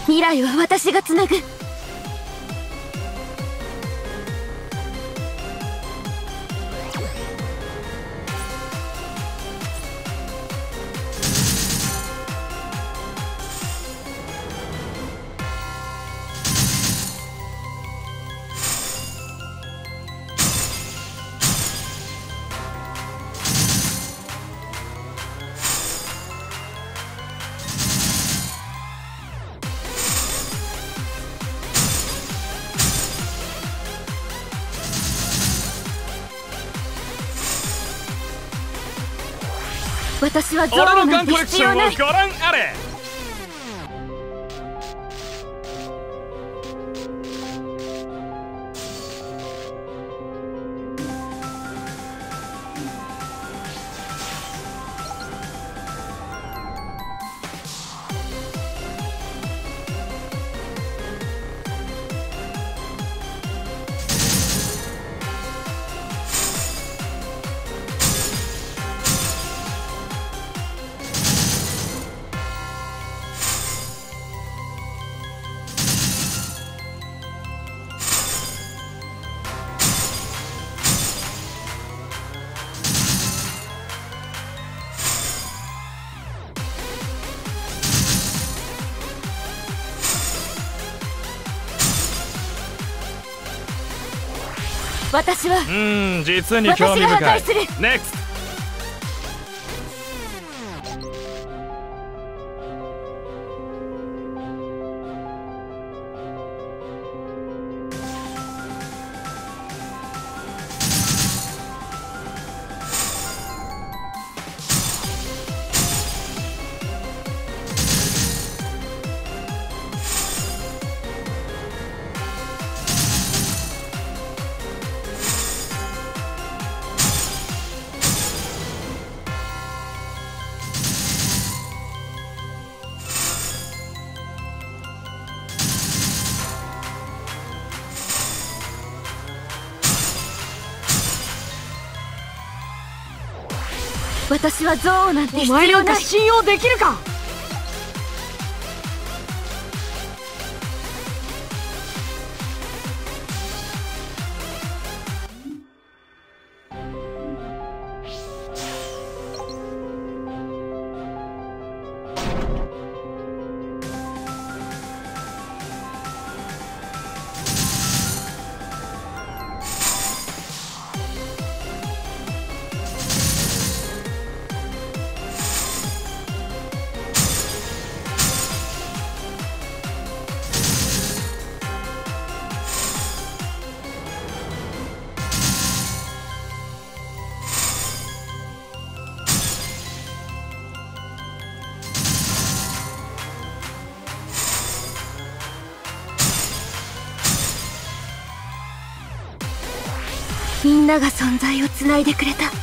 未来は私がつなぐ。私はゾウなんて必要ない。 ご覧あれ。 私は実に興味深い。 私が破壊する。 ネクスト。 私はゾウなんて必お前な要ない。 んか信用できるか。 みんなが存在をつないでくれた。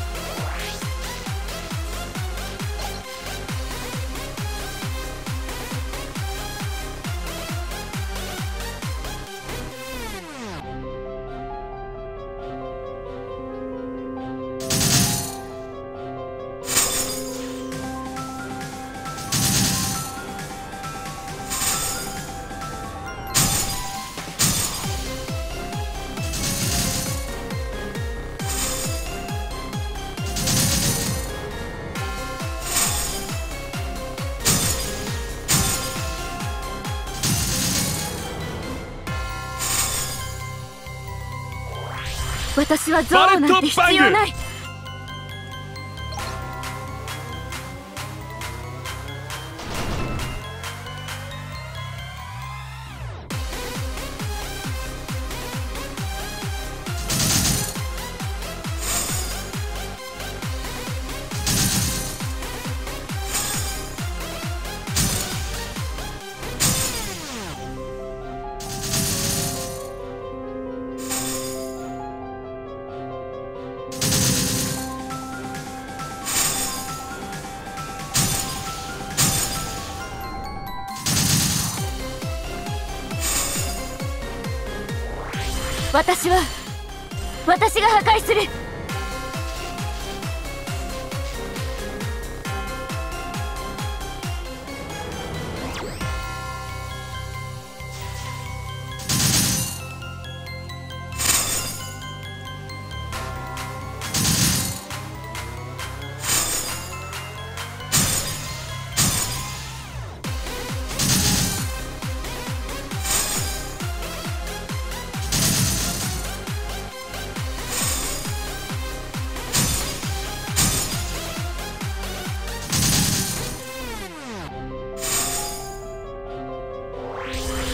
私はゾウなんて必要ない。私が破壊する。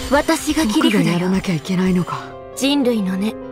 私が切り札僕がやらよ。 なきゃいけないのか。 人類の根。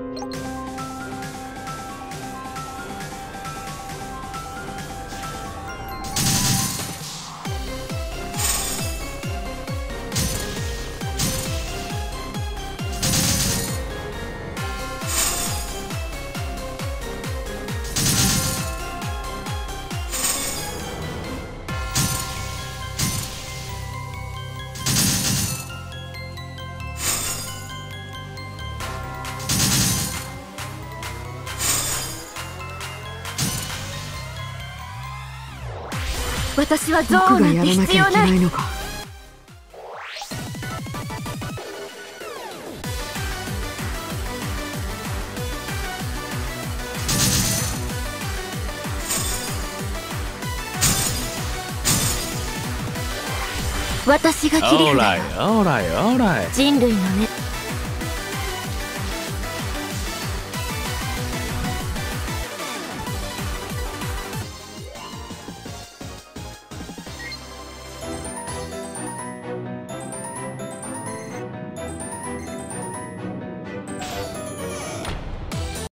私は憎悪僕がなんてやらなきゃいけ必要な。 ないいのか。 私が切り札よ。 オーライオーライオーライ。 人類の根。